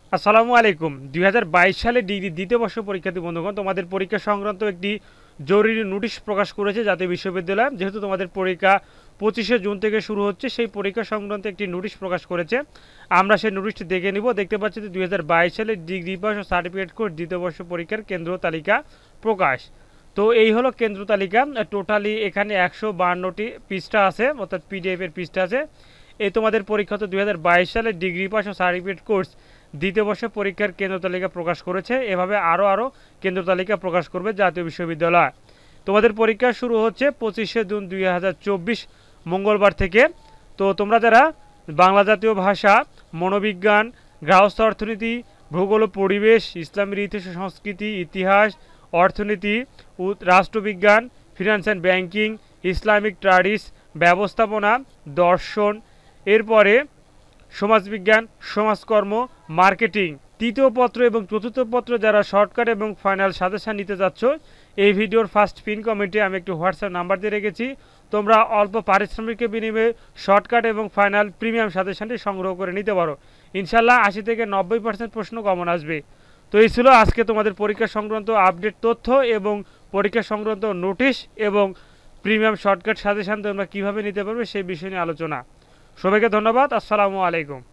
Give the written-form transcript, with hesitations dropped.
আসসালামু আলাইকুম। ২০২২ সালে ডিগ্রি দ্বিতীয় বর্ষ পরীক্ষার্থী বন্ধুগণ, তোমাদের পরীক্ষা সংক্রান্ত একটি জরুরি নোটিশ প্রকাশ করেছে জাতীয় বিশ্ববিদ্যালয়। যেহেতু তোমাদের পরীক্ষা ২৫শে জুন থেকে শুরু হচ্ছে, সেই পরীক্ষা সংক্রান্ত একটি নোটিশ প্রকাশ করেছে। আমরা সেই নোটিশটি দেখে নিব। দেখতে পাচ্ছি যে ২০২২ সালে ডিগ্রি পাস ও সার্টিফিকেট কোর্স দ্বিতীয় বর্ষ পরীক্ষার কেন্দ্র তালিকা প্রকাশ। তো এই হলো কেন্দ্র তালিকা। টোটালি এখানে ১৫২টি পৃষ্ঠা আছে, অর্থাৎ পিডিএফ এর পৃষ্ঠা আছে। এই তোমাদের পরীক্ষা তো ২০২২ সালে ডিগ্রি পাস ও সার্টিফিকেট কোর্স দ্বিতীয় বর্ষে পরীক্ষার কেন্দ্র তালিকা প্রকাশ করেছে। এভাবে আরও কেন্দ্র তালিকা প্রকাশ করবে জাতীয় বিশ্ববিদ্যালয়। তোমাদের পরীক্ষা শুরু হচ্ছে ২৫শে জুন ২০২৪ মঙ্গলবার থেকে। তো তোমরা যারা বাংলা জাতীয় ভাষা, মনোবিজ্ঞান, গৃহস্থ অর্থনীতি, ভূগোল ও পরিবেশ, ইসলামের ইতিহাস ও সংস্কৃতি, ইতিহাস, অর্থনীতি, রাষ্ট্রবিজ্ঞান, finance and banking, Islamic studies, ব্যবস্থাপনা, দর্শন, এরপরে সমাজবিজ্ঞান, সমাজকর্ম, মার্কেটিং, তৃতীয় পত্র এবং চতুর্থ পত্র যারা শর্টকাট এবং ফাইনাল সাজেশান নিতে যাচ্ছ, এই ভিডিওর ফার্স্ট পিন কমেন্টে আমি একটি হোয়াটসঅ্যাপ নাম্বার দিয়ে রেখেছি। তোমরা অল্প পারিশ্রমিকের বিনিময়ে শর্টকাট এবং ফাইনাল প্রিমিয়াম সাজেশানটি সংগ্রহ করে নিতে পারো। ইনশাল্লাহ ৮০ থেকে ৯০% প্রশ্ন কমন আসবে। তো এই ছিল আজকে তোমাদের পরীক্ষা সংক্রান্ত আপডেট তথ্য এবং পরীক্ষা সংক্রান্ত নোটিশ এবং প্রিমিয়াম শর্টকাট সাজেশান তোমরা কীভাবে নিতে পারবে সেই বিষয় নিয়ে আলোচনা। সবাইকে ধন্যবাদ। আসসালামু আলাইকুম।